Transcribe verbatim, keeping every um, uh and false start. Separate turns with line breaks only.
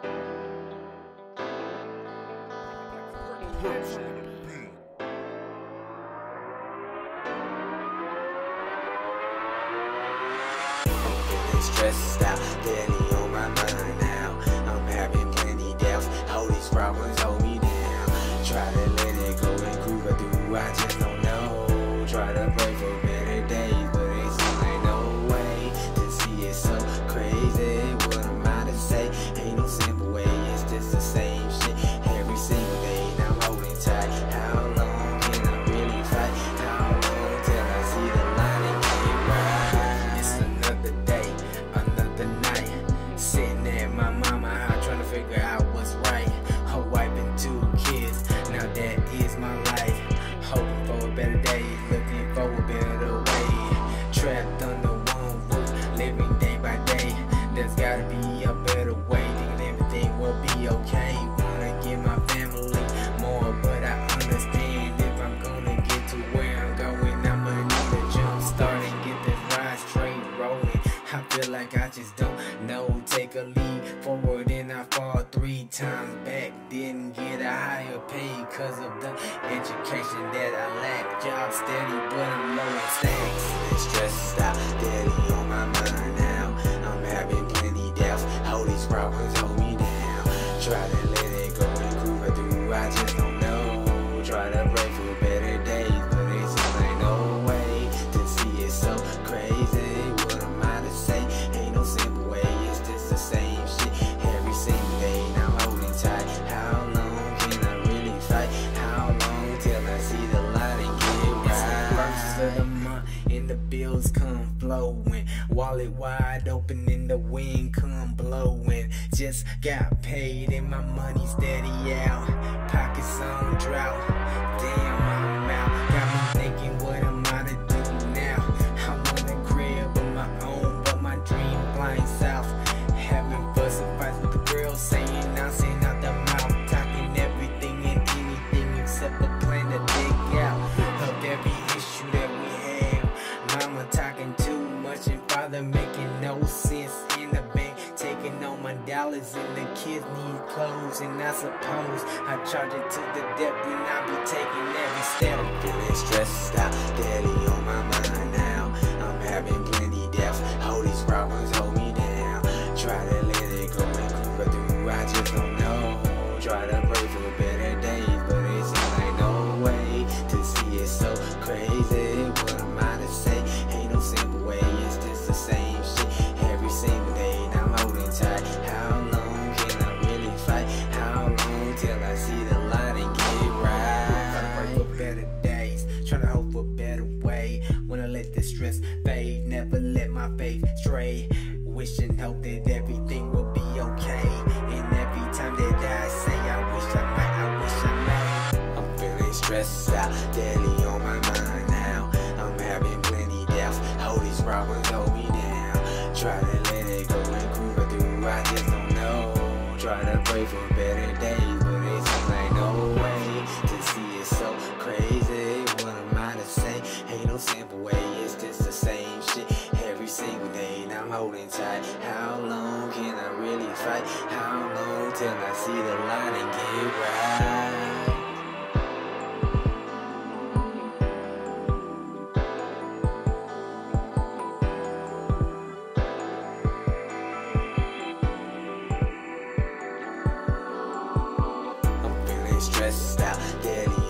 Stressed out, daddy on my mind now. I'm having plenty doubts. All these problems hold me down. Try to let it go and groove it through. I just don't know. Try to pray for better days, but it seems like no way to see it so crazy. What am I to say? Ain't no simple way. It's just the same shit every single day. And I'm holding tight. How long can I really fight? How long till I see the line and get right? It's another day. Another night, sitting at my mama house trying to figure out what's right. Her wife and two kids, now that is my life. Hoping for a better day, looking for a better way. Trapped under one roof, living day by day. There's gotta be a better way, thinking everything will be okay. Wanna give my family more, but I understand if I'm gonna get to where I'm going, I'ma need a jump start and get this ride straight rolling. I feel like I just don't know. Take a leap forward and I fall three times back. Didn't get a higher pay cause of the education that I lack. Job steady but I'm low in stacks. And stressed out, daddy on my mind now. I'm having plenty doubts. All these problems hold me down. Try to let it go and groove it through. I just don't know. Try to pray for better days, but it seems like no way to see it so crazy. Ain't no simple way, it's just the same shit every single day. Now I'm holding tight. How long can I really fight? How long till I see the light and get right? It's the first of the month and the bills come flowing. Wallet wide open and the wind come blowing. Just got paid and my money steady out. Pockets on drought. Damn, I'm out. Got me thinking, what am I to do now? I want a crib of my own, dream flying south, having fuss and fights with the girls, saying nonsense out the mouth, talking everything and anything except a plan to dig out of every issue that we have. Mama talking too much and father making no sense. In the bank taking all my dollars and the kids need clothes, and I suppose I charge it to the debt when I be taking every step. I'm feeling stressed out, daddy on my mind now. I'm having plenty doubts. All these problems hold me down. Try to let it go and groove it through. I just don't know. Try to pray for better days, but it seems like no way to see it so crazy. What am I to say? Ain't no simple way. It's just the same shit every single day. Now I'm holding tight. How long can I really fight? How long till I see the light and get right? Try to pray for better days. Try to hope for a better way. Wanna let this stress fade. Never let my faith stray. Wish and hope that everything will be okay. And every time that I say I wish I might, I wish I might. I'm feeling stressed out, daddy on my mind now. I'm having plenty doubts. All these problems hold me down. Try to let it go and groove it through. I just don't know. Try to pray for better days, but it seems like no way to see it so crazy. What am I to say? Ain't no simple way. It's just the same shit every single day. Now I'm holding tight. How long can I really fight? How long till I see the light and get right? I'm feeling stressed out, daddy